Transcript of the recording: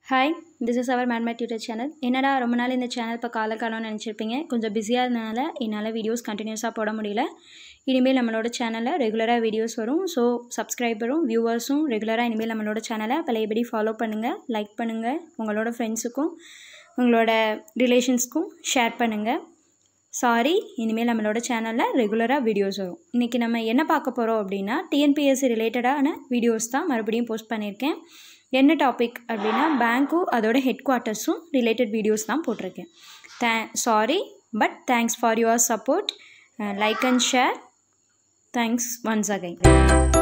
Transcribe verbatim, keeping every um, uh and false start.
Hi, this is our Mathmat Tutor channel. என்னடா ரொம்ப நாள் இந்த சேனல் இப்போ கால காலம்னு நினச்சிருப்பீங்க. கொஞ்சம் பிஸியாக இருந்தனால என்னால் வீடியோஸ் கண்டினியூஸாக போட முடியல. இனிமேல் நம்மளோட சேனலில் ரெகுலராக வீடியோஸ் வரும். ஸோ சப்ஸ்கிரைபரும் வியூவர்ஸும் ரெகுலராக இனிமேல் நம்மளோட சேனலை பழையபடி ஃபாலோ பண்ணுங்கள், லைக் பண்ணுங்கள், உங்களோட ஃப்ரெண்ட்ஸுக்கும் உங்களோட ரிலேஷன்ஸ்க்கும் ஷேர் பண்ணுங்கள். சாரி, இனிமேல் நம்மளோட சேனலில் ரெகுலராக வீடியோஸ் வரும். இன்றைக்கி நம்ம என்ன பார்க்க போகிறோம் அப்படின்னா டிஎன்பிஎஸ்சி ரிலேட்டடான வீடியோஸ் தான் மறுபடியும் போஸ்ட் பண்ணியிருக்கேன். என்ன டாபிக் அப்படின்னா பேங்க்கும் அதோட ஹெட் குவார்ட்டர்ஸும் ரிலேட்டட் வீடியோஸ் தான் போட்டிருக்கேன். They sorry but thanks for your support. Like and share. Thanks once again.